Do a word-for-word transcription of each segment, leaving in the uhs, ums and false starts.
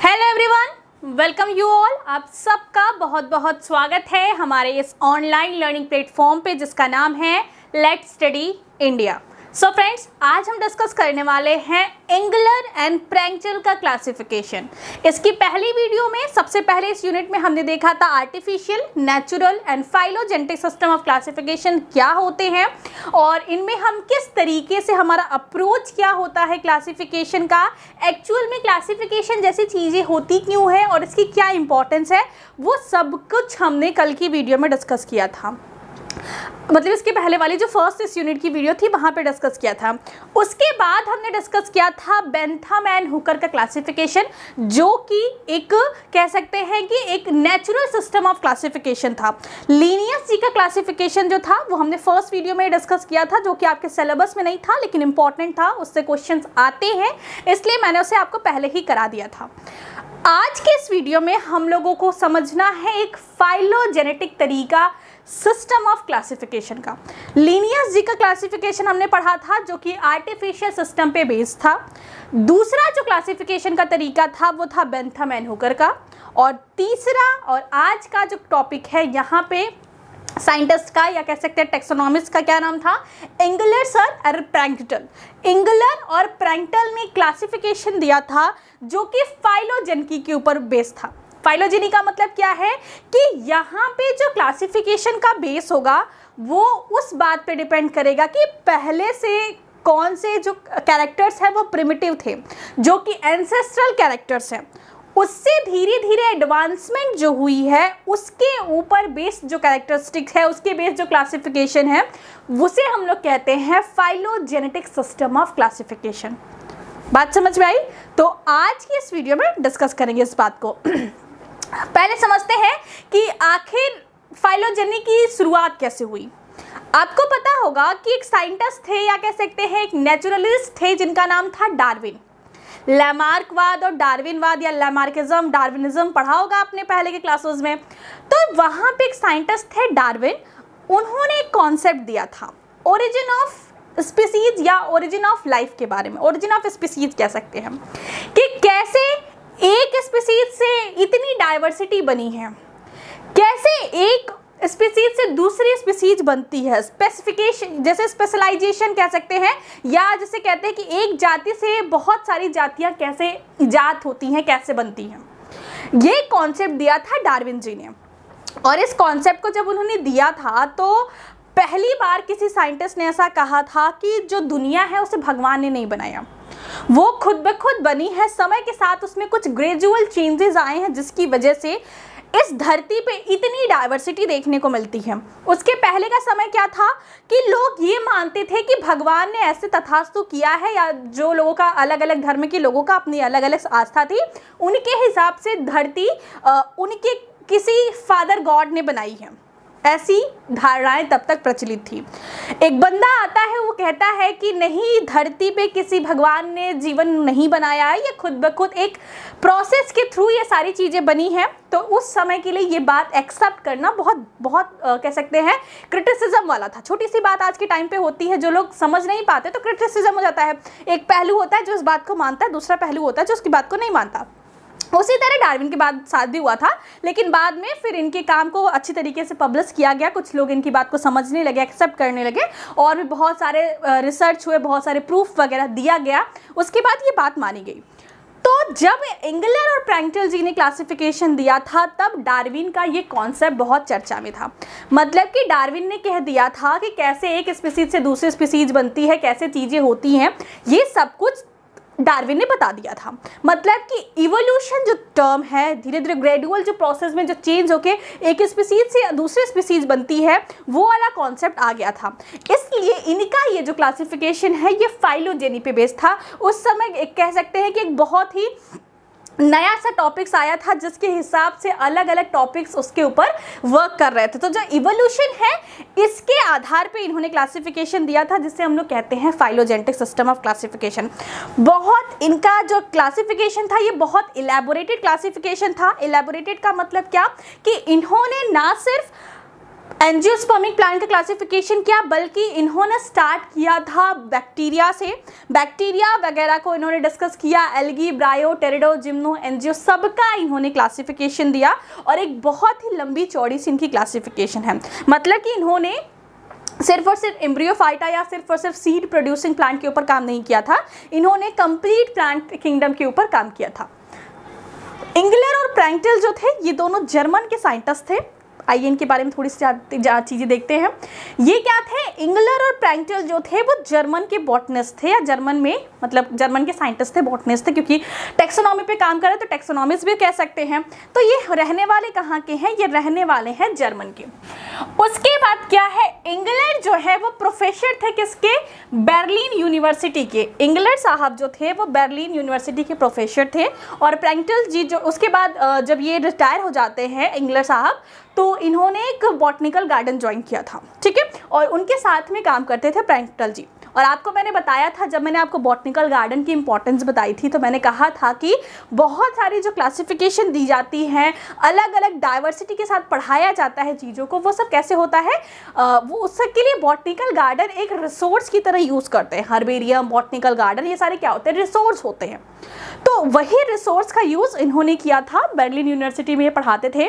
Hello everyone, welcome you all. आप सबका बहुत बहुत स्वागत है हमारे इस ऑनलाइन लर्निंग प्लेटफॉर्म पे जिसका नाम है let's study India. So friends, आज हम डिस्कस करने वाले हैं एंगुलर एंड प्रैंक्टल का क्लासिफिकेशन। इसकी पहली वीडियो में सबसे पहले इस यूनिट में हमने देखा था artificial, natural and phylogenetic system of classification क्या होते हैं और इनमें हम किस तरीके से, हमारा अप्रोच क्या होता है क्लासिफिकेशन का, एक्चुअल में क्लासिफिकेशन जैसी चीज़ें होती क्यों है और इसकी क्या इंपॉर्टेंस है, वो सब कुछ हमने कल की वीडियो में डिस्कस किया था। मतलब इसके पहले वाली जो फर्स्ट इस यूनिट की वीडियो थी वहाँ पे डिस्कस किया था। उसके बाद हमने डिस्कस किया था बेंथम एंड हुकर का क्लासिफिकेशन, जो कि एक कह सकते हैं कि एक नेचुरल सिस्टम ऑफ क्लासिफिकेशन था। लीनियस जी का क्लासिफिकेशन जो था वो हमने फर्स्ट वीडियो में डिस्कस किया था, जो कि आपके सिलेबस में नहीं था लेकिन इंपॉर्टेंट था, उससे क्वेश्चन आते हैं, इसलिए मैंने उसे आपको पहले ही करा दिया था। आज के इस वीडियो में हम लोगों को समझना है एक फाइलोजेनेटिक तरीका सिस्टम ऑफ क्लासिफिकेशन का। लीनियस जी का क्लासिफिकेशन हमने पढ़ा था जो कि आर्टिफिशियल सिस्टम पे बेस्ड था। दूसरा जो क्लासिफिकेशन का तरीका था वो था बेंथम एंड हुकर का, और तीसरा और आज का जो टॉपिक है यहाँ पे साइंटिस्ट का या कह सकते हैं टेक्सोनॉमिस्ट का क्या नाम था, एंगुलर सर और प्रैंक्टल। एंगुलर और प्रैंक्टल ने क्लासिफिकेशन दिया था जो कि फाइलोजेनिकी के ऊपर बेस्ड था। फाइलोजेनी का मतलब क्या है कि यहाँ पे जो क्लासिफिकेशन का बेस होगा वो उस बात पे डिपेंड करेगा कि पहले से कौन से जो कैरेक्टर्स हैं वो प्रिमिटिव थे, जो कि एंसेस्ट्रल कैरेक्टर्स हैं, उससे धीरे धीरे एडवांसमेंट जो हुई है उसके ऊपर बेस्ड जो कैरेक्टरिस्टिक्स है, उसके बेस्ड जो क्लासिफिकेशन है, उसे हम लोग कहते हैं फाइलोजेनेटिक सिस्टम ऑफ क्लासिफिकेशन। बात समझ में आई? तो आज की इस वीडियो में डिस्कस करेंगे इस बात को। पहले समझते हैं कि आखिर फाइलोजेनी की शुरुआत कैसे हुई। आपको पता होगा कि एक साइंटिस्ट थे या कह सकते हैं एक नेचुरलिस्ट थे जिनका नाम था डार्विन। लैमार्कवाद और डार्विनवाद या लैमार्किज्म, डार्विनिज्म पढ़ा होगा आपने पहले के क्लासेस में। तो वहाँ पे एक साइंटिस्ट थे डार्विन, उन्होंने एक कॉन्सेप्ट दिया था ओरिजिन ऑफ स्पीसीज या ओरिजिन ऑफ लाइफ के बारे में। ओरिजिन ऑफ स्पीसीज कह सकते हैं कि कैसे एक स्पीसीज से इतनी डाइवर्सिटी बनी है, कैसे एक स्पीसीज से दूसरी स्पीसीज बनती है, स्पेसिफिकेशन जैसे स्पेशलाइजेशन कह सकते हैं, या जैसे कहते हैं कि एक जाति से बहुत सारी जातियां कैसे इजाद होती हैं, कैसे बनती हैं। ये कॉन्सेप्ट दिया था डार्विन जी ने, और इस कॉन्सेप्ट को जब उन्होंने दिया था तो पहली बार किसी साइंटिस्ट ने ऐसा कहा था कि जो दुनिया है उसे भगवान ने नहीं बनाया, वो खुद ब खुद बनी है। समय के साथ उसमें कुछ ग्रेजुअल चेंजेस आए हैं जिसकी वजह से इस धरती पे इतनी डाइवर्सिटी देखने को मिलती है। उसके पहले का समय क्या था कि लोग ये मानते थे कि भगवान ने ऐसे तथास्तु किया है, या जो लोगों का अलग अलग धर्म के लोगों का अपनी अलग अलग आस्था थी, उनके हिसाब से धरती उनके किसी फादर गॉड ने बनाई है। ऐसी धारणाएं तब तक प्रचलित थी। एक बंदा आता है, वो कहता है कि नहीं, धरती पे किसी भगवान ने जीवन नहीं बनाया है, ये खुद ब खुद एक प्रोसेस के थ्रू ये सारी चीज़ें बनी हैं। तो उस समय के लिए ये बात एक्सेप्ट करना बहुत बहुत आ, कह सकते हैं क्रिटिसिज्म वाला था। छोटी सी बात आज के टाइम पे होती है, जो लोग समझ नहीं पाते तो क्रिटिसिज्म हो जाता है। एक पहलू होता है जो इस बात को मानता है, दूसरा पहलू होता है जो उसकी बात को नहीं मानता। उसी तरह डार्विन के बाद साथ भी हुआ था, लेकिन बाद में फिर इनके काम को अच्छी तरीके से पब्लिश किया गया, कुछ लोग इनकी बात को समझने लगे, एक्सेप्ट करने लगे, और भी बहुत सारे रिसर्च हुए, बहुत सारे प्रूफ वगैरह दिया गया। उसके बाद ये बात मानी गई। तो जब एंगुलर और प्रैंक्टल जी ने क्लासिफिकेशन दिया था तब डार्विन का ये कॉन्सेप्ट बहुत चर्चा में था। मतलब कि डार्विन ने कह दिया था कि कैसे एक स्पीसीज से दूसरी स्पीसीज बनती है, कैसे चीज़ें होती हैं, ये सब कुछ डार्विन ने बता दिया था। मतलब कि इवोल्यूशन जो टर्म है, धीरे धीरे ग्रेजुअल जो प्रोसेस में जो चेंज होके एक स्पीसीज से दूसरी स्पीसीज बनती है, वो वाला कॉन्सेप्ट आ गया था। इसलिए इनका ये जो क्लासिफिकेशन है ये फाइलोजेनी पे बेस्ड था। उस समय एक कह सकते हैं कि एक बहुत ही नया सा टॉपिक्स आया था जिसके हिसाब से अलग अलग टॉपिक्स उसके ऊपर वर्क कर रहे थे। तो जो इवोल्यूशन है इसके आधार पे इन्होंने क्लासिफिकेशन दिया था, जिससे हम लोग कहते हैं फाइलोजेनेटिक सिस्टम ऑफ क्लासिफिकेशन। बहुत इनका जो क्लासिफिकेशन था ये बहुत इलेबोरेटेड क्लासिफिकेशन था। इलेबोरेटेड का मतलब क्या कि इन्होंने ना सिर्फ एंजियोस्पर्मिक प्लांट का क्लासिफिकेशन किया, बल्कि इन्होंने स्टार्ट किया था बैक्टीरिया से। बैक्टीरिया वगैरह को इन्होंने डिस्कस किया, algae, bryo, pterido, gymno, angio, सबका इन्होंने क्लासिफिकेशन दिया और एक बहुत ही लंबी चौड़ी सी इनकी क्लासिफिकेशन है। मतलब कि इन्होंने सिर्फ और सिर्फ एम्ब्रियोफाइटा या सिर्फ और सिर्फ सीड प्रोड्यूसिंग प्लांट के ऊपर काम नहीं किया था, इन्होंने कंप्लीट प्लांट किंगडम के ऊपर काम किया था। इंगलर और प्रैंक्टल जो थे ये दोनों जर्मन के साइंटिस्ट थे। आइए इनके बारे में थोड़ी सी चीज़ें देखते हैं। ये क्या थे, इंगलर और प्रैंक्टल जो थे वो जर्मन के बॉटनिस्ट थे, या जर्मन में मतलब जर्मन के साइंटिस्ट थे, बॉटनिस्ट थे, क्योंकि टेक्सोनॉमी पे काम कर रहे तो टेक्सोनॉमिस्ट भी कह सकते हैं। तो ये रहने वाले कहाँ के हैं, ये रहने वाले हैं जर्मन के। उसके बाद क्या है, इंगलर जो है वो प्रोफेसर थे किसके, बर्लिन यूनिवर्सिटी के। इंगलर साहब जो थे वो बर्लिन यूनिवर्सिटी के प्रोफेसर थे। और प्रैंक्टल जी जो उसके बाद जब ये रिटायर हो जाते हैं इंगलर साहब, तो इन्होंने एक बॉटनिकल गार्डन ज्वाइन किया था, ठीक है, और उनके साथ में काम करते थे प्रैंक्टल जी। और आपको मैंने बताया था, जब मैंने आपको बॉटनिकल गार्डन की इंपॉर्टेंस बताई थी, तो मैंने कहा था कि बहुत सारी जो क्लासिफिकेशन दी जाती हैं, अलग अलग डाइवर्सिटी के साथ पढ़ाया जाता है चीज़ों को, वो सब कैसे होता है, आ, वो उसके लिए बॉटनिकल गार्डन एक रिसोर्स की तरह यूज़ करते हैं। हर्बेरियम, बॉटनिकल गार्डन, ये सारे क्या होते हैं, रिसोर्स होते हैं। तो वही रिसोर्स का यूज़ इन्होंने किया था, बर्लिन यूनिवर्सिटी में ये पढ़ाते थे।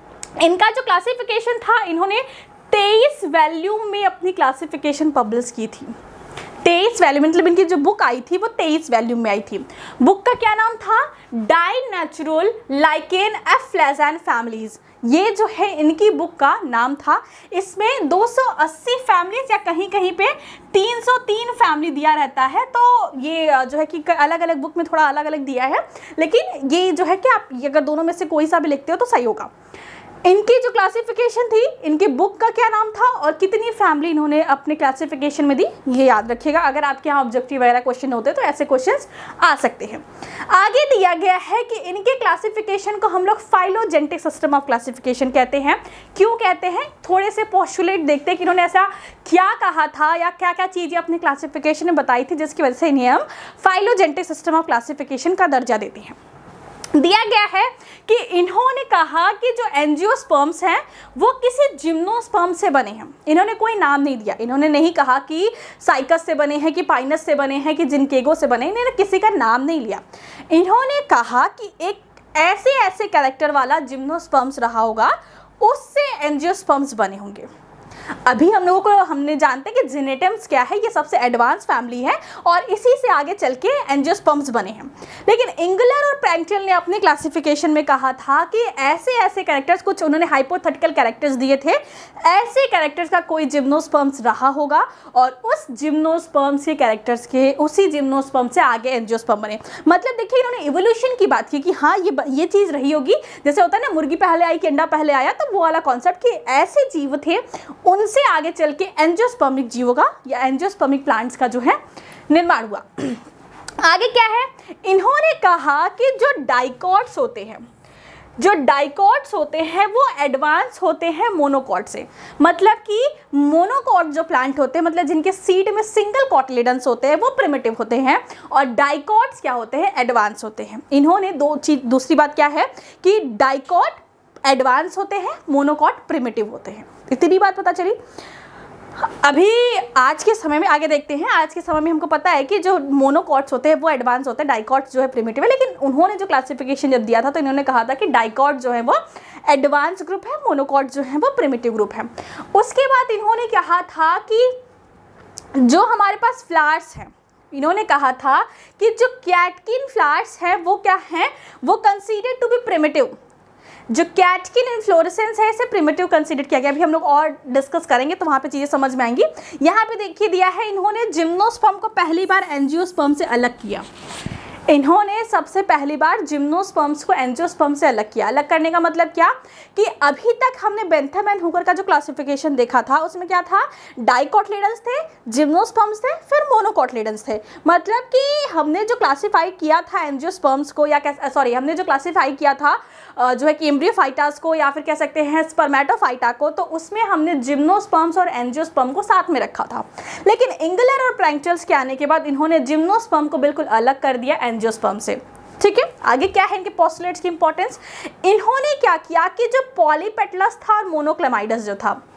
इनका जो क्लासिफिकेशन था, इन्होंने तेईस वैल्यूम में अपनी क्लासिफिकेशन पब्लिश की थी। तेईस वैल्यूम मतलब इनकी जो बुक आई थी वो तेईस वैल्यूम में आई थी। बुक का क्या नाम था, डाइनेचुरल लाइकेन एफ्लेजेंट फैमिलीज। ये जो है इनकी बुक का नाम था। इसमें दो सौ अस्सी फैमिलीज या कहीं कहीं पे तीन सौ तीन फैमिली दिया रहता है। तो ये जो है कि अलग अलग बुक में थोड़ा अलग अलग दिया है, लेकिन ये जो है कि आप अगर दोनों में से कोई सा भी लिखते हो तो सही होगा। इनकी जो क्लासिफिकेशन थी, इनकी बुक का क्या नाम था और कितनी फैमिली इन्होंने अपने क्लासिफिकेशन में दी, ये याद रखिएगा। अगर आपके यहाँ ऑब्जेक्टिव वगैरह क्वेश्चन होते हैं तो ऐसे क्वेश्चंस आ सकते हैं। आगे दिया गया है कि इनके क्लासिफिकेशन को हम लोग फाइलोजेनेटिक सिस्टम ऑफ क्लासिफिकेशन कहते हैं। क्यों कहते हैं, थोड़े से पोस्टुलेट देखते हैं कि इन्होंने ऐसा क्या कहा था या क्या क्या चीज़ें अपने क्लासिफिकेशन में बताई थी, जिसकी वजह से इन्हें हम फाइलोजेनेटिक सिस्टम ऑफ क्लासिफिकेशन का दर्जा देते हैं। दिया गया है कि इन्होंने कहा कि जो एंजियोस्पर्म्स हैं वो किसी जिम्नोस्पर्म से बने हैं। इन्होंने कोई नाम नहीं दिया, इन्होंने नहीं कहा कि साइकस से बने हैं, कि पाइनस से बने हैं, कि जिनकेगो से बने, इन्होंने किसी का नाम नहीं लिया। इन्होंने कहा कि एक ऐसे ऐसे कैरेक्टर वाला जिम्नोस्पर्म्स रहा होगा, उससे एंजियोस्पर्म्स बने होंगे। अभी हम लोगों को हमने जानते हैं कि जिनेटम्स क्या है, ये सबसे एडवांस फैमिली है और इसी से आगे चल के एंजियोस्पर्म्स बने हैं। लेकिन इंगलर और प्रैंक्टल ने अपने क्लासिफिकेशन में कहा था कि ऐसे ऐसे कैरेक्टर्स, कुछ उन्होंने हाइपोथेटिकल कैरेक्टर्स दिए थे, ऐसे कैरेक्टर्स का कोई जिम्नोस्पर्म्स रहा होगा और उस जिम्नोस्पर्म्स के कैरेक्टर्स के उसी जिम्नोस्पर्म से आगे एंजियोस्पर्म बने। मतलब देखिए, इन्होंने इवोल्यूशन की बात की कि हाँ ये ये चीज़ रही होगी, जैसे होता है ना मुर्गी पहले आई कि अंडा पहले आया, तो वो वाला कॉन्सेप्ट कि ऐसे जीव थे, उनसे आगे चल के एंजियोस्पर्मिक जीवों का या एंजियोस्पर्मिक प्लांट्स का जो है निर्माण हुआ। आगे क्या है, इन्होंने कहा कि जो डाइकॉट्स होते हैं जो डाइकॉट्स होते हैं वो एडवांस होते हैं मोनोकॉट से। मतलब कि मोनोकॉट जो प्लांट होते हैं, मतलब जिनके सीड में सिंगल कॉटलेडन्स होते हैं, वो प्रिमिटिव होते हैं, और डाइकॉट्स क्या होते हैं, एडवांस होते हैं। इन्होंने दो चीज दूसरी बात क्या है कि डाइकॉट एडवांस होते हैं, मोनोकॉट प्रिमिटिव होते हैं। इतनी बात पता चली। अभी आज के समय में आगे देखते हैं। आज के समय में हमको पता है कि जो मोनोकॉट्स होते हैं वो एडवांस होते हैं, डाइकॉट्स जो है प्रिमिटिव है। लेकिन उन्होंने जो क्लासिफिकेशन जब दिया था तो इन्होंने कहा था कि डाइकॉट जो है वो एडवांस ग्रुप है, मोनोकॉट जो है वो प्रिमिटिव ग्रुप है। उसके बाद इन्होंने कहा था कि जो हमारे पास फ्लावर्स हैं, इन्होंने कहा था कि जो कैटकिन फ्लावर्स हैं वो क्या हैं, वो कंसीडर्ड टू बी प्रिमिटिव। जो कैटकिन इन्फ्लोरेसेंस है इसे प्रिमिटिव कंसीडर किया गया। अभी हम लोग और डिस्कस करेंगे तो वहाँ पे चीज़ें समझ में आएंगी। यहाँ पे देखिए दिया है, इन्होंने जिम्नोस्पर्म को पहली बार एंजियोस्पर्म से अलग किया। इन्होंने सबसे पहली बार जिम्नोस्पर्म्स को एंजियोस्पर्म से अलग किया। अलग करने का मतलब क्या कि अभी तक हमने बेंथम एंड हुकर का जो क्लासिफिकेशन देखा था उसमें क्या था, डाइकोटलेडन्स थे, जिम्नोस्पर्म्स थे, फिर मोनोकोटलेडन्स थे। मतलब कि हमने जो क्लासीफाई किया था एंजियोस्पर्म्स को, या सॉरी हमने जो क्लासीफाई किया था जो है कि एम्ब्रियोफाइटास को, या फिर कह सकते हैं स्पर्मेटोफाइटा को, तो उसमें हमने जिम्नोस्पर्म्स और एंजियोस्पर्म को साथ में रखा था। लेकिन इंगलर और प्रैंक्टल्स के आने के बाद इन्होंने जिम्नोस्पर्म को बिल्कुल अलग कर दिया एंजियोस्पर्म से। ठीक है, आगे क्या है इनके पोस्टुलेट्स की इंपॉर्टेंस। इन्होंने क्या किया कि जो पॉलीपेटलस था और मोनोक्लेमाइडस जो था,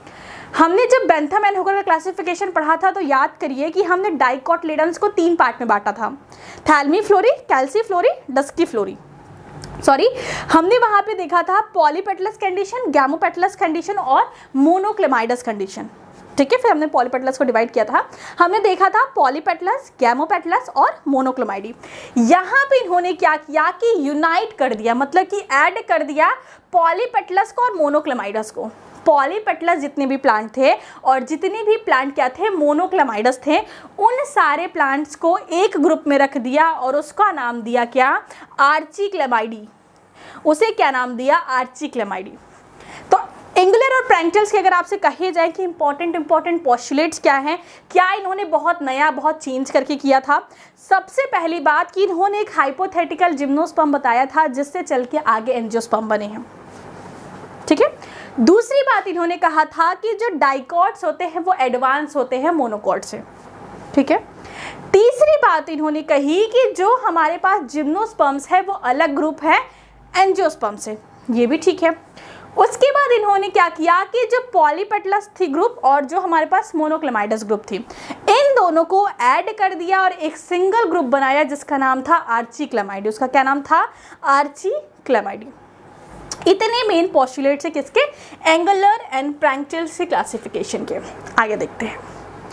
हमने जब बेंथम एंड हुकर का क्लासिफिकेशन पढ़ा था तो याद करिए कि हमने डाइकोटिलेडन्स को तीन पार्ट में बांटा था, थैल्मीफ्लोरी, कैल्सीफ्लोरी, डस्कीफ्लोरी। सॉरी हमने वहां पे देखा था पॉलीपेटलस कंडीशन, गैमोपेटलस कंडीशन और मोनोक्लेमाइडस कंडीशन। ठीक है, फिर हमने पॉलीपेटलस को डिवाइड किया था। हमने देखा था पॉलीपेटलस, गैमोपेटलस और मोनोक्लेमाइडी। यहाँ पे इन्होंने क्या किया कि यूनाइट कर दिया, मतलब कि ऐड कर दिया पॉलीपेटलस को और मोनोक्लेमाइडस को। पॉलीपेटलस जितने भी प्लांट थे और जितने भी प्लांट क्या थे, मोनोक्लेमाइडस थे, उन सारे प्लांट्स को एक ग्रुप में रख दिया और उसका नाम दिया क्या, आर्चिक्लेमाइडी। उसे क्या नाम दिया, आर्चिक्लेमाइडी। तो एंगुलर और प्रैंक्टिल्स के अगर आपसे कहे जाए कि इंपॉर्टेंट इंपॉर्टेंट पोस्टुलेट्स क्या हैं, क्या इन्होंने बहुत नया बहुत चेंज करके किया था। सबसे पहली बात कि इन्होंने एक हाइपोथेटिकल जिम्नोस्पर्म बताया था जिससे चल के आगे एंजियोस्पर्म बने हैं। ठीक है, दूसरी बात इन्होंने कहा था कि जो डाइकॉट्स होते हैं वो एडवांस होते हैं मोनोकॉट से। ठीक है, तीसरी बात इन्होंने कही कि जो हमारे पास जिम्नोस्पर्म्स है वो अलग ग्रुप है एंजियोस्पर्म से, ये भी ठीक है। उसके बाद इन्होंने क्या किया कि जो पॉलीपेटलस थी ग्रुप और जो हमारे पास मोनोक्लेमाइडस ग्रुप थी, इन दोनों को ऐड कर दिया और एक सिंगल ग्रुप बनाया जिसका नाम था आर्चिक्लेमाइडी। उसका क्या नाम था, आर्चिक्लेमाइडी। इतने मेन पोस्टुलेट्स है किसके, एंगुलर एंड प्रैंक्टिल्स के क्लासिफिकेशन के। आगे देखते हैं,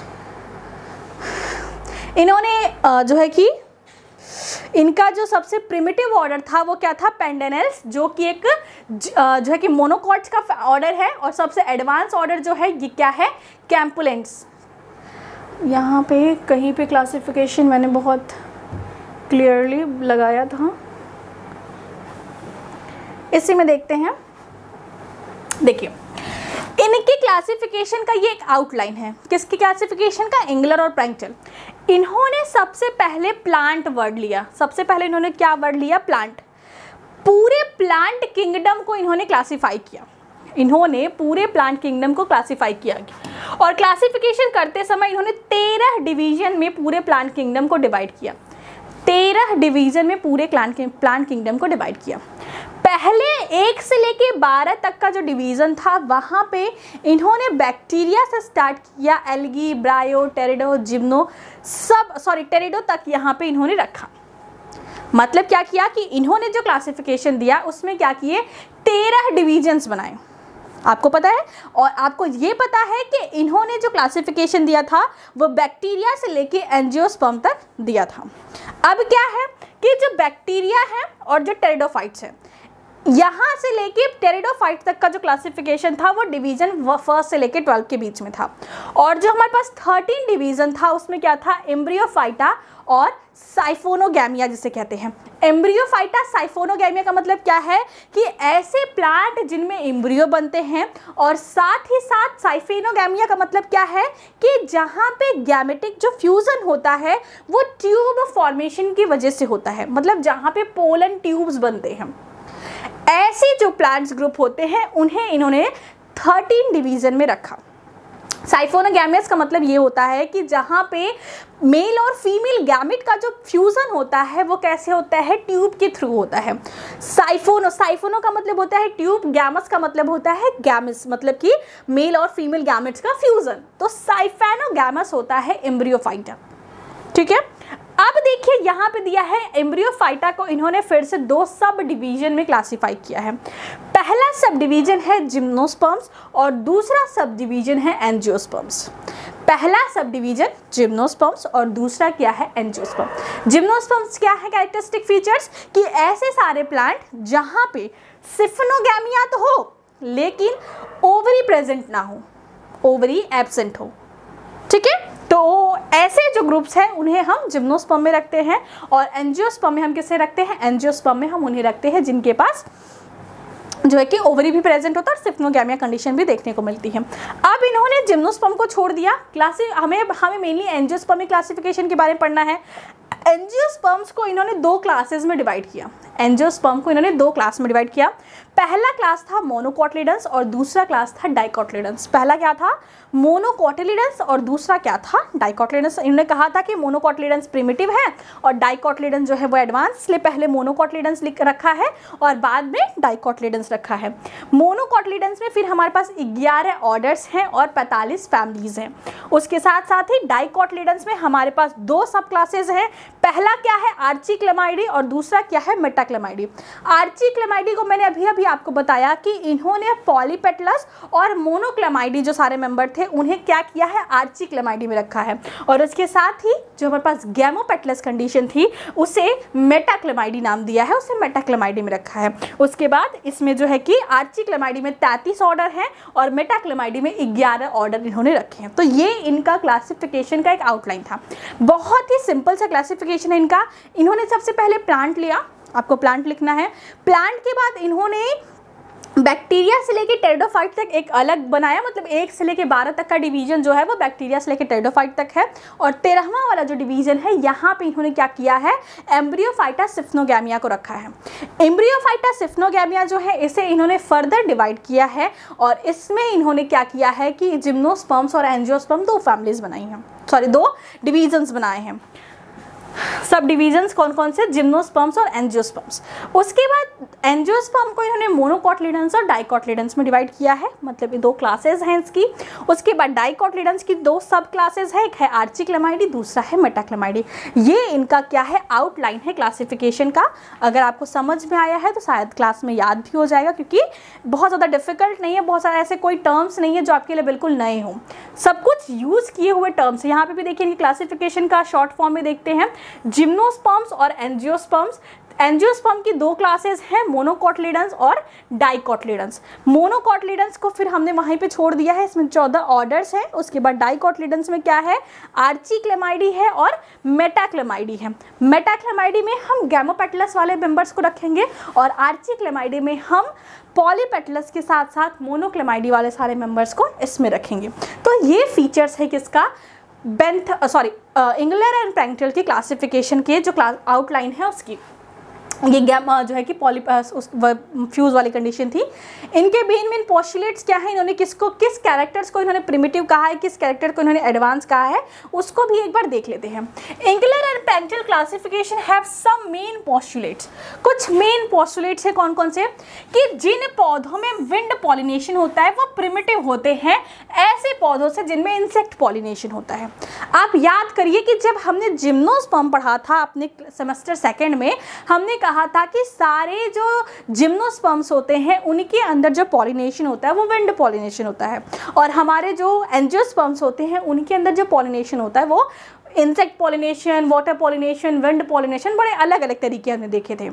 इन्होंने जो है कि इनका जो सबसे प्रिमिटिव ऑर्डर था वो क्या था, पेंडेनेल्स, जो कि एक जो है कि मोनोकॉट्स का ऑर्डर है। और सबसे एडवांस ऑर्डर जो है ये क्या है, कैम्पुलेंट्स। यहाँ पे कहीं पे क्लासिफिकेशन मैंने बहुत क्लियरली लगाया था, इसी में देखते हैं। देखिए इनके क्लासिफिकेशन का ये एक आउटलाइन है, किसकी क्लासिफिकेशन का, एंगुलर और प्रैंक्टिल। इन्होंने सबसे पहले प्लांट वर्ड लिया, सबसे पहले इन्होंने क्या वर्ड लिया, प्लांट। पूरे प्लांट किंगडम को इन्होंने क्लासिफाई किया, इन्होंने पूरे प्लांट किंगडम को क्लासिफाई किया और क्लासिफिकेशन करते समय इन्होंने तेरह डिवीजन में पूरे प्लांट किंगडम को डिवाइड किया। तेरह डिवीजन में पूरे प्लांट प्लांट किंगडम को डिवाइड किया। पहले एक से लेके बारह तक का जो डिवीजन था वहाँ पे इन्होंने बैक्टीरिया से स्टार्ट किया, एल्गी, ब्रायो, टेरिडो, जिम्नो, सब सॉरी टेरिडो तक यहाँ पे इन्होंने रखा। मतलब क्या किया कि इन्होंने जो क्लासिफिकेशन दिया उसमें क्या किए, तेरह डिवीजन्स बनाए। आपको पता है, और आपको ये पता है कि इन्होंने जो क्लासिफिकेशन दिया था वो बैक्टीरिया से लेके एंजियोस्पर्म तक दिया था। अब क्या है कि जो बैक्टीरिया है और जो टेरिडोफाइट्स है, यहाँ से लेके टेरिडोफाइट तक का जो क्लासिफिकेशन था वो डिवीजन फर्स्ट से लेके ट्वेल्व के बीच में था। और जो हमारे पास थर्टीन डिवीजन था उसमें क्या था, एम्ब्रियोफाइटा और साइफोनोगैमिया जिसे कहते हैं। एम्ब्रियोफाइटा, साइफोनोगैमिया का मतलब क्या है कि ऐसे प्लांट जिनमें एम्ब्रियो बनते हैं, और साथ ही साथ साइफोनोगैमिया का मतलब क्या है कि जहाँ पे गैमेटिक जो फ्यूजन होता है वो ट्यूब फॉर्मेशन की वजह से होता है, मतलब जहाँ पे पोलन ट्यूब्स बनते हैं। ऐसे जो प्लांट्स ग्रुप होते हैं उन्हें इन्होंने थर्टीन डिवीजन में रखा। साइफोनोगैमियस का मतलब ये होता है कि जहाँ पे मेल और फीमेल गैमेट का जो फ्यूजन होता है वो कैसे होता है, ट्यूब के थ्रू होता है। साइफोनो साइफोनो का मतलब होता है ट्यूब, गैमस का मतलब होता है गैमिस, मतलब कि मेल और फीमेल गैमेट्स का फ्यूजन। तो साइफेनोगैमस होता है एम्ब्रियोफाइटा। ठीक है, अब देखिए यहाँ पे दिया है एम्ब्रियोफाइटा को इन्होंने फिर से दो सब डिवीजन में क्लासिफाई किया है। पहला सब डिवीजन है जिम्नोस्पर्म्स और दूसरा सब डिवीजन है एंजियोस्पर्म्स। पहला सब डिवीजन जिम्नोस्पर्म्स और दूसरा क्या है, एंजियोस्पर्म। जिम्नोस्पर्म्स क्या है कैरेक्टरिस्टिक फीचर्स, कि ऐसे सारे प्लांट जहाँ पे सिफनोगैमिया तो हो लेकिन ओवरी प्रेजेंट ना हो, ओवरी एब्सेंट हो। ठीक है, तो ऐसे जो ग्रुप्स हैं उन्हें हम जिम्नोस्पर्म में रखते हैं और एंजियोस्पर्म में हम किसे रखते हैं, एंजियोस्पर्म में हम उन्हें रखते हैं जिनके पास जो है कि ओवरी भी प्रेजेंट होता है और सिफनोगैमिया कंडीशन भी देखने को मिलती है। अब इन्होंने जिम्नोस्पर्म को छोड़ दिया, क्लासी हमें हमें मेनली एंजियोस्पर्मिक क्लासिफिकेशन के बारे में पढ़ना है। एंजियोस्पर्म्स को इन्होंने दो क्लासेस में डिवाइड किया। एंजियोस्पर्म को इन्होंने दो क्लास में डिवाइड किया। पहला क्लास था मोनोकोटिलिडन्स और दूसरा क्लास था डाइकोटिलिडन्स। पहला क्या था? मोनोकोटिलिडन्स और दूसरा क्या था? डाइकोटिलिडन्स। इन्होंने कहा था कि मोनोकोटिलिडन्स प्रिमिटिव है और डाइकोटिलिडन्स जो है वो एडवांस, इसलिए पहले मोनोकोटिलिडन्स लिख रखा है और बाद में डाइकोटिलिडन्स रखा है। मोनोकोटिलिडन्स में फिर हमारे पास ग्यारह ऑर्डर्स हैं और पैंतालीस फैमिलीज हैं। उसके साथ साथ ही डाइकोटिलिडन्स में हमारे पास दो सब क्लासेज हैं। पहला क्या है? आर्चिक्लेमाइडी और दूसरा क्या है? मेटाक्लेमाइडी। आर्चिक्लेमाइडी को मैंने अभी अभी आपको बताया कि इन्होंने पॉलीपेटलस और मोनोक्लेमाइडी जो सारे मेंबर थे उन्हें क्या किया है? आर्चिक्लेमाइडी में रखा है। और उसके साथ ही जो हमारे पास गैमोपेटलस कंडीशन थी उसे मेटाक्लेमाइडी नाम दिया है, उसे मेटाक्लेमाइडी में रखा है। उसके बाद इसमें जो है कि आर्चिक्लेमाइडी में तैंतीस ऑर्डर हैं और मेटाक्लेमाइडी में ग्यारह ऑर्डर इन्होंने रखे हैं। तो ये इनका क्लासिफिकेशन का एक आउटलाइन था। बहुत ही सिंपल सा क्लासिफिकेशन है इनका। इन्होंने सबसे पहले प्लांट लिया, आपको प्लांट लिखना है। प्लांट के बाद इन्होंने बैक्टीरिया से लेके टेरिडोफाइट तक एक अलग बनाया, मतलब एक से लेके बारह तक का डिवीजन जो है वो बैक्टीरिया से लेके टेरिडोफाइट तक है। और तेरहवां वाला जो डिवीजन है यहाँ पे इन्होंने क्या किया है? एम्ब्रियोफाइटा सिफ्नोगैमिया को रखा है। एम्ब्रियोफाइटा सिफ्नोगैमिया जो है इसे इन्होंने फर्दर डिवाइड किया है और इसमें इन्होंने क्या किया है कि जिम्नोस्पर्म्स और एंजियोस्पर्म दो फैमिलीज बनाई हैं, सॉरी दो डिवीजन्स बनाए हैं। सब डिवीजन्स कौन कौन से? जिम्नोस्पर्म्स और एंजियोस्पर्म्स। उसके बाद एंजियोस्पर्म को इन्होंने मोनोकोटिलिडन्स और डाइकोटिलिडन्स में डिवाइड किया है, मतलब ये दो क्लासेस हैं इसकी। उसके बाद डाइकोटिलिडन्स की दो सब क्लासेस है, एक है आर्चिक्लेमाइडी, दूसरा है मेटाक्लेमाइडी। ये इनका क्या है? आउटलाइन है क्लासिफिकेशन का। अगर आपको समझ में आया है तो शायद क्लास में याद भी हो जाएगा, क्योंकि बहुत ज़्यादा डिफिकल्ट नहीं है, बहुत सारे ऐसे कोई टर्म्स नहीं है जो आपके लिए बिल्कुल नए हों, सब कुछ यूज़ किए हुए टर्म्स। यहाँ पे भी देखिए क्लासिफिकेशन का शॉर्ट फॉर्म में देखते हैं, जिम्नोस्पर्म्स और एंजियोस्पर्म्स। एंजियोस्पर्म की दो क्लासेस हैं, मोनोकोटिलिडन्स और डाइकोटिलिडन्स। मोनोकोटिलिडन्स को फिर हमने वहीं पे छोड़ दिया है, इसमें चौदह ऑर्डर्स हैं। उसके बाद डाइकोटिलिडन्स में क्या है? आर्चिक्लेमाइडी है और मेटाक्लेमाइडी है। मेटाक्लेमाइडी में हम गैमोपेटलस वाले मेंबर्स को रखेंगे और आर्चिक्लेमाइडी में हम पॉलीपेटलस के साथ साथ मोनोक्लेमाइडी वाले सारे मेंबर्स को इसमें रखेंगे। तो ये फीचर्स है किसका? बेंथ सॉरी इंगलर एंड प्रेंगटेल की क्लासिफिकेशन के जो क्लास आउटलाइन है उसकी। ये गैमा जो है कि पॉली उस फ्यूज वाली कंडीशन थी। इनके मेन मेन पोस्टुलेट्स क्या है? इन्होंने किसको किस कैरेक्टर्स को इन्होंने प्रिमिटिव कहा है, किस कैरेक्टर को इन्होंने एडवांस कहा है, उसको भी एक बार देख लेते हैं। Engler and Prantl classification have some main postulates. कुछ मेन पोस्टुलेट्स है कौन कौन से? कि जिन पौधों में विंड पॉलिनेशन होता है वो प्रिमिटिव होते हैं ऐसे पौधों से जिनमें इंसेक्ट पॉलिनेशन होता है। आप याद करिए कि जब हमने जिम्नोस्पर्म पढ़ा था अपने सेमेस्टर सेकेंड में, हमने कहा था कि सारे जो जिम्नोस्पर्म्स होते हैं उनके अंदर जो पॉलिनेशन होता है वो विंड पॉलिनेशन होता है, और हमारे जो एंजियोस्पर्म्स होते हैं उनके अंदर जो पॉलिनेशन होता है वो insect pollination, water pollination, wind pollination, बड़े अलग अलग तरीके हमने देखे थे।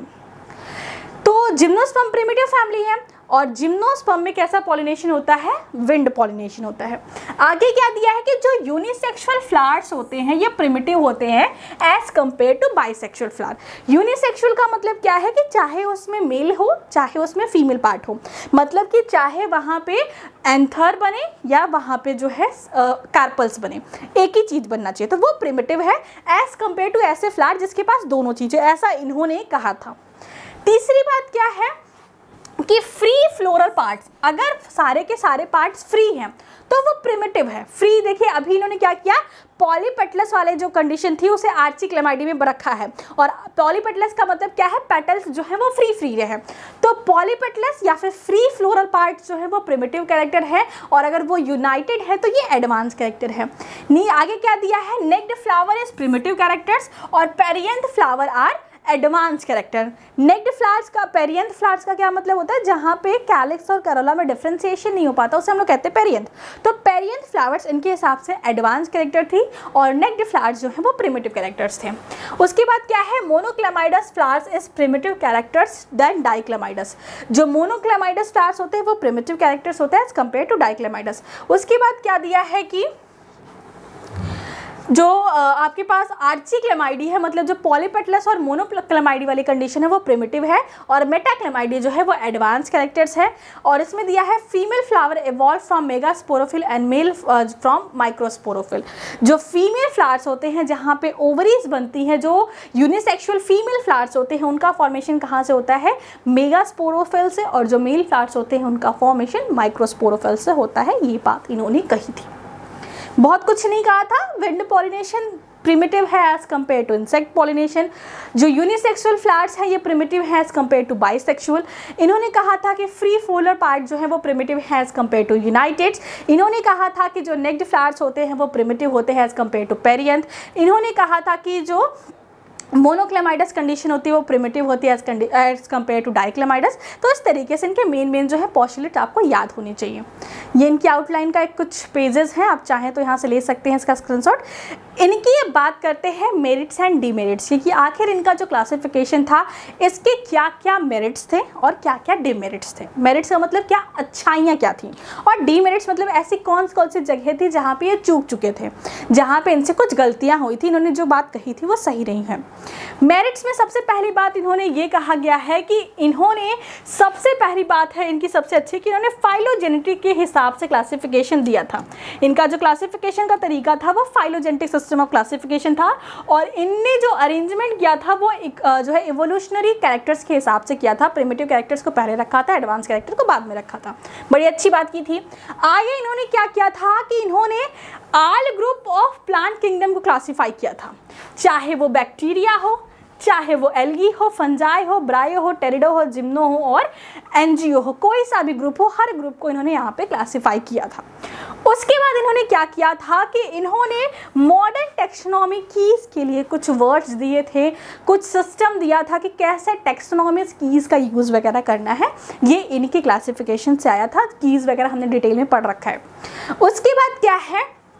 तो जिम्नोस्पर्म प्रिमिटिव फैमिली है और जिम्नोस्पर्म में कैसा पॉलिनेशन होता है? विंड पॉलिनेशन होता है। आगे क्या दिया है कि जो यूनिसेक्सुअल फ्लावर्स होते हैं ये प्रिमिटिव होते हैं as compare to bisexual flower. Unisexual का मतलब क्या है? कि चाहे उसमें मेल हो चाहे उसमें फीमेल पार्ट हो, मतलब कि चाहे वहाँ पे एंथर बने या वहाँ पे जो है कार्पल्स बने, एक ही चीज़ बनना चाहिए, तो वो प्रिमिटिव है एज कंपेयर टू ऐसे फ्लावर जिसके पास दोनों चीज़ें, ऐसा इन्होंने कहा था। तीसरी बात क्या है कि फ्री फ्लोरल पार्ट्स, अगर सारे के सारे पार्ट्स फ्री हैं तो वो प्रिमिटिव है। फ्री देखिए अभी इन्होंने क्या किया, पॉलीपेटलस वाले जो कंडीशन थी उसे आर्चिक्लेमाइडी में रखा है, और पॉलीपेटलस का मतलब क्या है? पेटल्स जो है वो फ्री फ्री रहे, तो पॉलीपेटलस या फिर फ्री फ्लोरल पार्ट जो है वो प्रिमिटिव कैरेक्टर है, और अगर वो यूनाइटेड है तो ये एडवांस कैरेक्टर है। नहीं आगे क्या दिया है? Naked flower is primitive characters और perianth flower are advance character. Naked flowers का पेरियंथ फ्लावर्स का क्या मतलब होता है? जहाँ पे कैलिक्स और करोला में डिफ्रेंसिएशन नहीं हो पाता उसे हम लोग कहते हैं पेरियंथ। तो पेरियंथ फ्लावर्स इनके हिसाब से एडवांस कैरेक्टर थी और नेक्ड फ्लावर्स जो है वो प्रिमिटिव कैरेक्टर्स थे। उसके बाद क्या है? Monochlamydeous flowers is primitive characters then dichlamydeous. जो मोनोक्लेमाइडस फ्लावर्स होते हैं वो प्रिमिटिव कैरेक्टर्स होते हैं एज कम्पेयर टू डाइक्लेमाइडस। उसके बाद क्या दिया है कि जो आपके पास आर्चिक्लेमाइडी है, मतलब जो पॉलीपेटलस और मोनोक्लेमाइडी वाली कंडीशन है वो प्रिमिटिव है, और मेटाक्लेमाइडी जो है वो एडवांस कैरेक्टर्स है। और इसमें दिया है female flower evolve from megasporophyll and male from microsporophyll. जो फीमेल फ्लावर्स होते हैं जहाँ पे ओवरीज बनती हैं, जो यूनिसेक्सुअल फीमेल फ्लावर्स होते हैं उनका फॉर्मेशन कहाँ से होता है, मेगास्पोरोफिल से, और जो मेल फ्लावर्स होते हैं उनका फॉर्मेशन माइक्रोस्पोरोफिल से होता है। ये बात इन्होंने कही थी, बहुत कुछ नहीं कहा था। विंड पॉलिनेशन प्रिमिटिव है as compare to insect pollination. जो यूनिसेक्सुअल फ्लावर्स हैं ये प्रिमिटिव है एज कंपेयर टू बाइसेक्सुअल। इन्होंने कहा था कि फ्री फोलर पार्ट जो है वो प्रिमिटिव है एज कंपेयर टू यूनाइटेड। इन्होंने कहा था कि जो नेक्ड फ्लावर्स होते हैं वो प्रिमिटिव होते हैं एज कंपेयर टू पेरियंथ। इन्होंने कहा था कि जो मोनोक्लेमाइडस कंडीशन होती है वो प्रिमिटिव होती है as as compare to dichlamydeous. तो इस तरीके से इनके मेन मेन जो है पोस्टुलेट आपको याद होने चाहिए। ये इनकी आउटलाइन का एक कुछ पेजेस हैं, आप चाहें तो यहाँ से ले सकते हैं इसका स्क्रीनशॉट। इनकी ये बात करते हैं मेरिट्स एंड डीमेरिट्स की, कि आखिर इनका जो क्लासिफिकेशन था इसके क्या क्या मेरिट्स थे और क्या क्या डीमेरिट्स थे। मेरिट्स का मतलब क्या, अच्छाइयाँ क्या थी, और डीमेरिट्स मतलब ऐसी कौन कौन सी जगह थी जहाँ पे ये चूक चुके थे, जहाँ पे इनसे कुछ गलतियाँ हुई थी, इन्होंने जो बात कही थी वो सही नहीं है। मेरिट्स में सबसे पहली बात इन्होंने ये कहा गया है कि इन्होंने सबसे पहली बात है इनकी सबसे अच्छी कि इन्होंने फाइलोजेनेटिक के हिसाब से क्लासिफिकेशन दिया था। इनका जो क्लासिफिकेशन का तरीका था वो फाइलोजेनेटिक सिस्टम ऑफ क्लासिफिकेशन था, और इनने जो अरेंजमेंट किया था वो एक जो है इवोल्यूशनरी कैरेक्टर्स के हिसाब से किया था। प्रिमिटिव कैरेक्टर्स को पहले रखा था, एडवांस कैरेक्टर को बाद में रखा था। बड़ी अच्छी बात की थी। आगे इन्होंने क्या किया था कि इन्होंने all group of plant kingdom को क्लासीफाई किया था, चाहे वो बैक्टीरिया हो, चाहे वो एल्गी हो, फंजाई हो, ब्रायो हो, टेरिडो हो, जिम्नो हो और एनजीओ हो, कोई सा भी ग्रुप हो, हर ग्रुप को इन्होंने यहाँ पे क्लासीफाई किया था। उसके बाद इन्होंने क्या किया था कि इन्होंने मॉडर्न टेक्सोनॉमी कीज के लिए कुछ वर्ड्स दिए थे, कुछ सिस्टम दिया था कि कैसे टेक्सोनॉमिक कीज का यूज़ वगैरह करना है। ये इनकी क्लासिफिकेशन से आया था, कीज वगैरह हमने डिटेल में पढ़ रखा है। उसके बाद क्या है,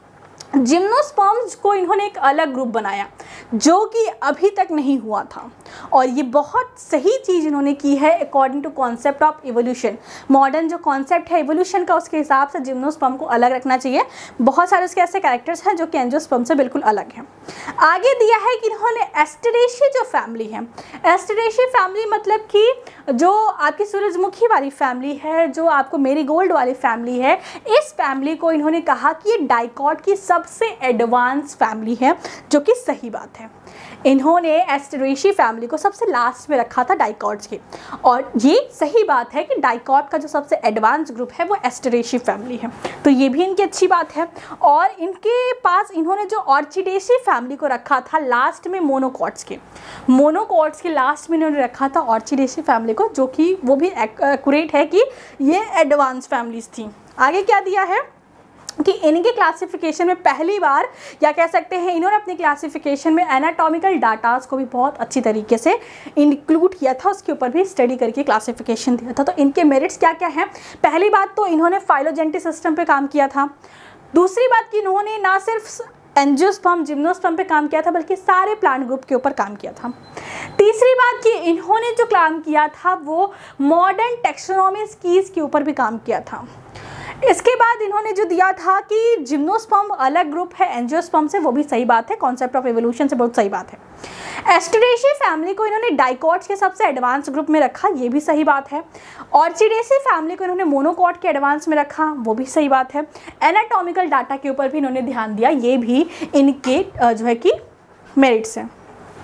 जिम्नोस्पर्म्स को इन्होंने एक अलग ग्रुप बनाया जो कि अभी तक नहीं हुआ था, और ये बहुत सही चीज़ इन्होंने की है according to concept of evolution. Modern जो कॉन्सेप्ट है इवोल्यूशन का, उसके हिसाब से जिम्नोस्पर्म को अलग रखना चाहिए। बहुत सारे उसके ऐसे कैरेक्टर्स हैं जो कि एंजियोस्पर्म से बिल्कुल अलग हैं। आगे दिया है कि इन्होंने एस्टेरेशी जो फैमिली है, एस्टेरेशी फैमिली मतलब कि जो आपकी सूरजमुखी वाली फैमिली है, जो आपको मेरीगोल्ड वाली फैमिली है, इस फैमिली को इन्होंने कहा कि ये डाइकॉट की सबसे एडवांस फैमिली है, जो कि सही बात है। इन्होंने एस्टेरेशी फैमिली को सबसे लास्ट में रखा था डाइकॉट्स के, और ये सही बात है कि डाइकॉट का जो सबसे एडवांस ग्रुप है वो एस्टेरेशी फैमिली है, तो ये भी इनकी अच्छी बात है। और इनके पास इन्होंने जो ऑर्चिडेशी फैमिली को रखा था लास्ट में मोनोकॉट्स के, मोनोकॉट्स के लास्ट में इन्होंने रखा था ऑर्चिडेशी फैमिली को, जो कि वो भी एक्यूरेट है कि ये एडवांस फैमिलीज थी। आगे क्या दिया है कि इनके क्लासिफिकेशन में पहली बार, या कह सकते हैं इन्होंने अपनी क्लासिफिकेशन में एनाटॉमिकल डाटास को भी बहुत अच्छी तरीके से इंक्लूड किया था, उसके ऊपर भी स्टडी करके क्लासिफिकेशन दिया था। तो इनके मेरिट्स क्या क्या हैं, पहली बात तो इन्होंने फाइलोजेनेटिक सिस्टम पे काम किया था। दूसरी बात कि इन्होंने ना सिर्फ एंजियोस्पर्म जिम्नोस्पर्म पे काम किया था बल्कि सारे प्लांट ग्रुप के ऊपर काम किया था। तीसरी बात कि इन्होंने जो काम किया था वो मॉडर्न टेक्सोनॉमी कीज के ऊपर भी काम किया था। इसके बाद इन्होंने जो दिया था कि जिम्नोस्पर्म अलग ग्रुप है एंजियोस्पर्म से, वो भी सही बात है, कॉन्सेप्ट ऑफ एवोल्यूशन से बहुत सही बात है। एस्टेरेशी फैमिली को इन्होंने डाइकॉट्स के सबसे एडवांस ग्रुप में रखा, ये भी सही बात है। ऑर्चिडेसी फैमिली को इन्होंने मोनोकॉट के एडवांस में रखा, वो भी सही बात है। एनाटॉमिकल डाटा के ऊपर भी इन्होंने ध्यान दिया, ये भी इनके जो है कि मेरिट्स हैं।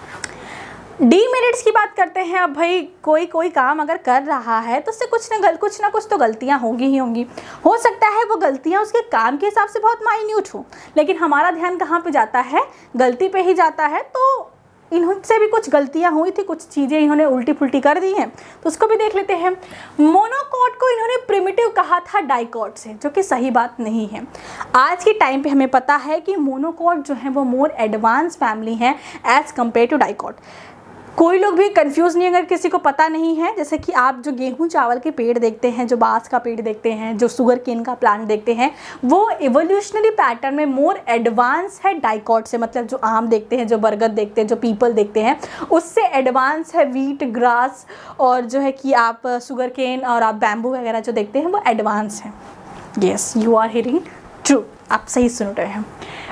डीमेरिट्स की बात करते हैं। अब भाई कोई कोई काम अगर कर रहा है तो उससे कुछ ना गल कुछ ना कुछ तो गलतियां होंगी ही होंगी। हो सकता है वो गलतियां उसके काम के हिसाब से बहुत माइन्यूट हो, लेकिन हमारा ध्यान कहाँ पे जाता है, गलती पे ही जाता है। तो इनसे भी कुछ गलतियां हुई थी, कुछ चीज़ें इन्होंने उल्टी पुल्टी कर दी हैं, तो उसको भी देख लेते हैं। मोनोकॉट को इन्होंने प्रिमिटिव कहा था डाइकॉट से, जो कि सही बात नहीं है। आज के टाइम पे हमें पता है कि मोनोकॉट जो है वो मोर एडवांस फैमिली है एज़ कम्पेयर टू डाइकॉट। कोई लोग भी कंफ्यूज नहीं, अगर किसी को पता नहीं है, जैसे कि आप जो गेहूं चावल के पेड़ देखते हैं, जो बांस का पेड़ देखते हैं, जो शुगर केन का प्लांट देखते हैं, वो इवोल्यूशनरी पैटर्न में मोर एडवांस है डाइकॉट से। मतलब जो आम देखते हैं, जो बरगद देखते हैं, जो पीपल देखते हैं, उससे एडवांस है वीट, ग्रास, और जो है कि आप शुगर केन और आप बैम्बू वगैरह जो देखते हैं वो एडवांस है। Yes, you are hearing true, आप सही सुन रहे हैं।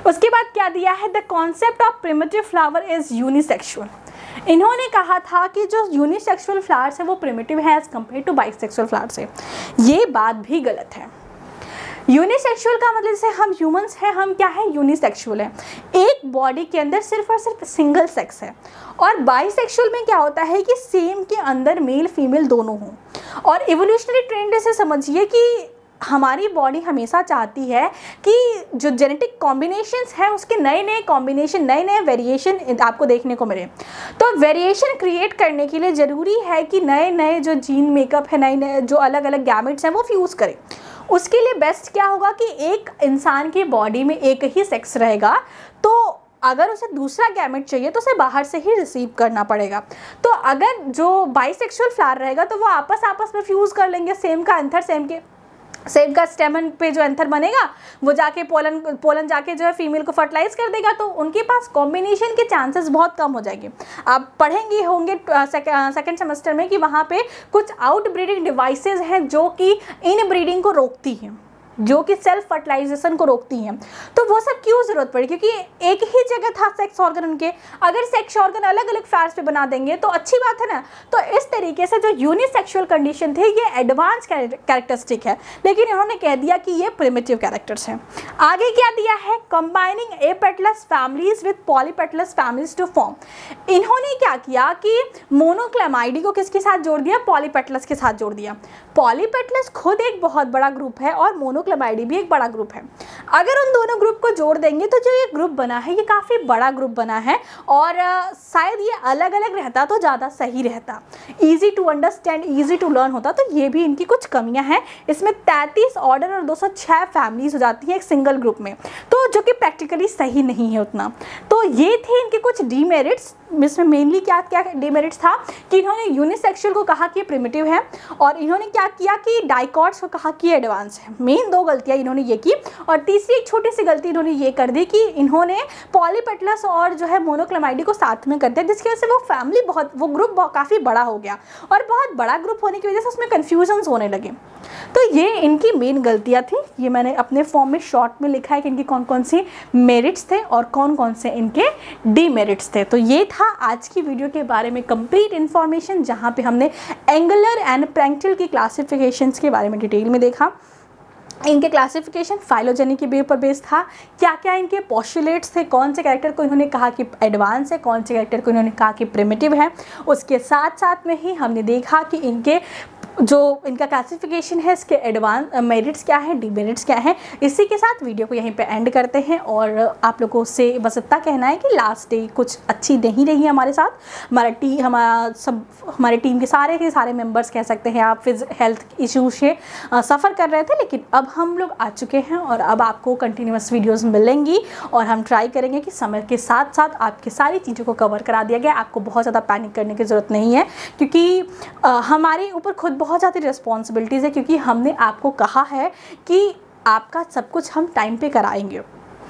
उसके बाद क्या दिया है, the concept of primitive flower is unisexual. इन्होंने कहा था कि जो यूनिसेक्सुअल फ्लावर्स है वो प्रिमिटिव है as compare to bisexual flowers है। ये बात भी गलत है। यूनिसेक्सुअल का मतलब जैसे हम ह्यूमंस हैं, हम क्या है, यूनिसेक्सुअल है, एक बॉडी के अंदर सिर्फ और सिर्फ सिंगल सेक्स है। और बाइसेक्सुअल में क्या होता है कि सेम के अंदर मेल फीमेल दोनों हों। और इवोल्यूशनरी ट्रेंड से समझिए कि हमारी बॉडी हमेशा चाहती है कि जो जेनेटिक कॉम्बिनेशंस है उसके नए नए कॉम्बिनेशन, नए नए वेरिएशन आपको देखने को मिले। तो वेरिएशन क्रिएट करने के लिए ज़रूरी है कि नए नए जो जीन मेकअप है, नए नए जो अलग अलग गैमेट्स हैं वो फ्यूज़ करें। उसके लिए बेस्ट क्या होगा कि एक इंसान की बॉडी में एक ही सेक्स रहेगा, तो अगर उसे दूसरा गैमेट चाहिए तो उसे बाहर से ही रिसीव करना पड़ेगा। तो अगर जो बाइसेक्सुअल फ्लावर रहेगा तो वो आपस आपस में फ्यूज़ कर लेंगे, सेम का एंथर सेम के सेम का स्टेमन पे जो एंथर बनेगा वो जाके पोलन पोलन जाके जो है फीमेल को फर्टिलाइज कर देगा। तो उनके पास कॉम्बिनेशन के चांसेस बहुत कम हो जाएंगे। आप पढ़ेंगे होंगे सेकेंड सेमेस्टर में कि वहाँ पे कुछ आउट ब्रीडिंग डिवाइसेस हैं जो कि इन ब्रीडिंग को रोकती हैं, जो कि सेल्फ फर्टिलाइजेशन को रोकती हैं। तो वो सब क्यों ज़रूरत पड़ी, क्योंकि एक ही जगह था सेक्स ऑर्गन उनके। अगर सेक्स ऑर्गन अलग अलग फ्लावर्स पे बना देंगे तो अच्छी बात है ना। तो इस तरीके से जो यूनिसेक्सुअल कंडीशन थे ये एडवांस कैरेक्टरिस्टिक है, लेकिन इन्होंने कह दिया कि ये प्रिमिटिव कैरेक्टर्स हैं। आगे क्या दिया है, combining apetalous families with polypetalous families to form. इन्होंने क्या किया कि मोनोक्लेमाइडी को किसके साथ जोड़ दिया, पॉलीपेटलस के साथ जोड़ दिया। पॉलीपेटलस खुद एक बहुत बड़ा ग्रुप है और मोनोक्लेमाइडी भी एक बड़ा ग्रुप है। अगर उन दोनों ग्रुप को जोड़ देंगे तो जो ये ग्रुप बना है ये काफ़ी बड़ा ग्रुप बना है। और आ, शायद ये अलग अलग रहता तो ज़्यादा सही रहता, easy to understand, easy to learn होता। तो ये भी इनकी कुछ कमियां हैं। इसमें तैंतीस ऑर्डर और दो सौ छह फैमिलीज हो जाती हैं एक सिंगल ग्रुप में, तो जो कि प्रैक्टिकली सही नहीं है उतना। तो ये थे इनके कुछ डीमेरिट्स। इसमें मेनली क्या क्या डीमेरिट्स था कि इन्होंने यूनिसेक्सुअल को कहा कि प्रिमिटिव है, और इन्होंने क्या किया कि डाइकॉट्स को कहा कि एडवांस है। मेन दो गलतियां इन्होंने ये की। और तीसरी एक छोटी सी गलती इन्होंने ये कर दी कि इन्होंने पॉलीपेटलस और जो है मोनोक्लेमाइडी को साथ में कर दिया, जिसकी वजह से वो फैमिली बहुत, वो ग्रुप काफ़ी बड़ा हो गया। और बहुत बड़ा ग्रुप होने की वजह से उसमें कन्फ्यूजन्स होने लगे। तो ये इनकी मेन गलतियाँ थी। ये मैंने अपने फॉर्म में शॉर्ट में लिखा है कि इनकी कौन कौन सी मेरिट्स थे और कौन कौन से इनके डीमेरिट्स थे। तो ये था आज की वीडियो के बारे में कंप्लीट इन्फॉर्मेशन, जहाँ पे हमने एंगुलर एंड प्रैक्टिकल की क्लासिफिकेशंस के बारे में डिटेल में देखा। इनके क्लासिफिकेशन फाइलोजेनी के बेस पर बेस था, क्या क्या इनके पोस्टुलेट्स थे, कौन से कैरेक्टर को इन्होंने कहा कि एडवांस है, कौन से कैरेक्टर को इन्होंने कहा कि प्रिमिटिव है। उसके साथ साथ में ही हमने देखा कि इनके जो इनका क्लासिफिकेशन है, इसके एडवांस मेरिट्स क्या है, डीमेरिट्स क्या है। इसी के साथ वीडियो को यहीं पे एंड करते हैं। और आप लोगों से बस इतना कहना है कि लास्ट डे कुछ अच्छी नहीं रही हमारे साथ। हमारा टीम हमारा सब हमारे टीम के सारे के सारे मेंबर्स कह सकते हैं आप फिज हेल्थ इश्यूज से सफ़र कर रहे थे, लेकिन अब हम लोग आ चुके हैं और अब आपको कंटिन्यूस वीडियोज़ मिलेंगी। और हम ट्राई करेंगे कि समय के साथ साथ आपकी सारी चीज़ों को कवर करा दिया गया। आपको बहुत ज़्यादा पैनिक करने की ज़रूरत नहीं है, क्योंकि आ, हमारे ऊपर खुद बहुत ज़्यादा रिस्पॉन्सिबिलिटीज़ है, क्योंकि हमने आपको कहा है कि आपका सब कुछ हम टाइम पे कराएंगे।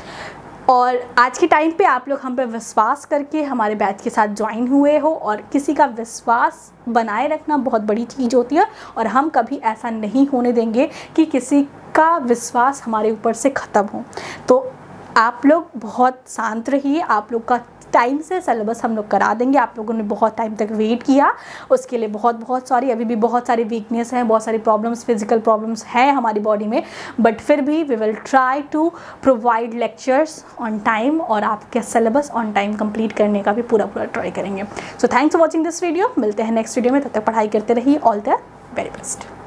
और आज के टाइम पे आप लोग हम पे विश्वास करके हमारे बैच के साथ ज्वाइन हुए हो, और किसी का विश्वास बनाए रखना बहुत बड़ी चीज़ होती है। और हम कभी ऐसा नहीं होने देंगे कि किसी का विश्वास हमारे ऊपर से ख़त्म हो। तो आप लोग बहुत शांत रहिए। आप लोग का टाइम से सिलेबस हम लोग करा देंगे। आप लोगों ने बहुत टाइम तक वेट किया, उसके लिए बहुत बहुत सॉरी। अभी भी बहुत सारी वीकनेस हैं, बहुत सारी प्रॉब्लम्स, फिजिकल प्रॉब्लम्स हैं हमारी बॉडी में, बट फिर भी we will try to provide lectures on time और आपके सिलेबस ऑन टाइम कंप्लीट करने का भी पूरा पूरा ट्राई करेंगे। So thanks for watching this video. मिलते हैं नेक्स्ट वीडियो में, तब तक पढ़ाई करते रहिए। All the very best.